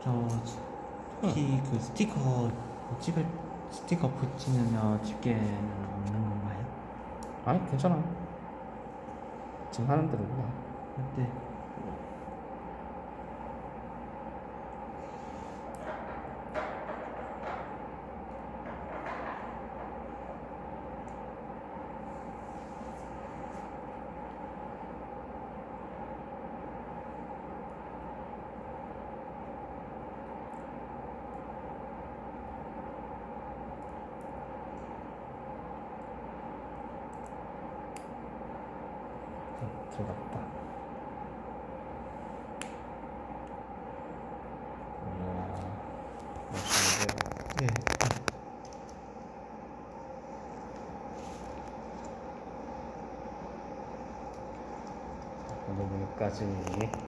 혹시 그 스티커 붙이면 집게는 없는 건가요? 아니 괜찮아. 지금 하는 대로 그냥. 네. 들어갔다. 이야, 멋있는데. 네. 오늘 여기까지.